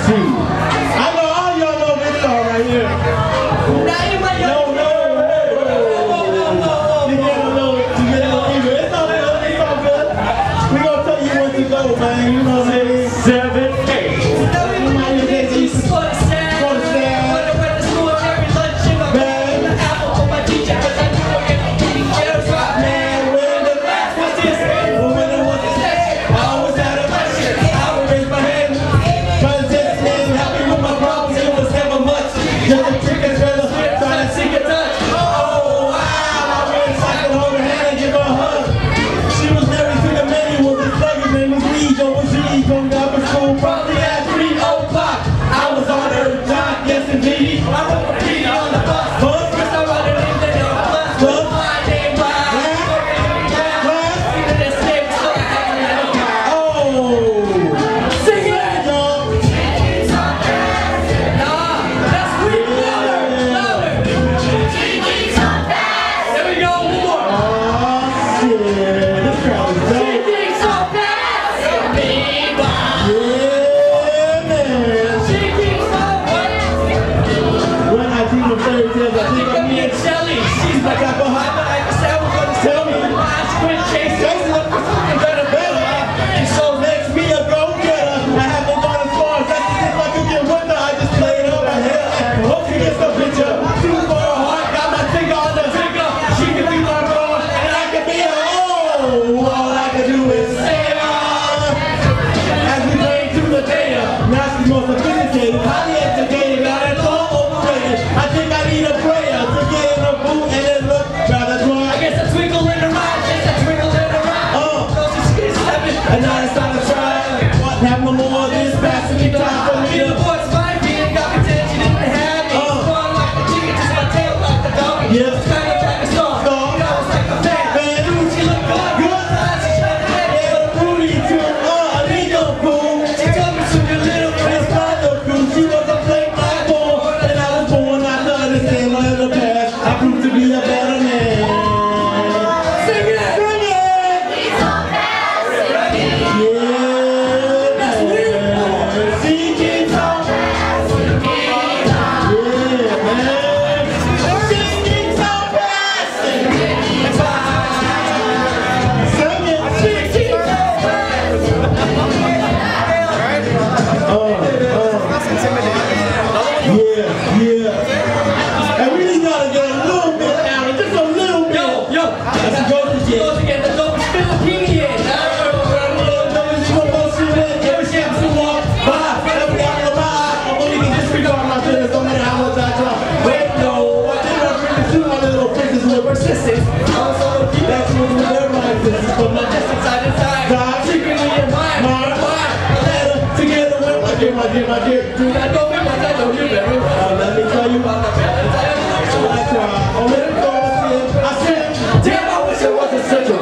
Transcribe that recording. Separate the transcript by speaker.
Speaker 1: I know all y'all know this song right here. Man, you know what I'm saying? 7, 8. My dear, dude, I know you, but I know you very well. Let me tell you about the balance. I said, damn, I wish it wasn't such a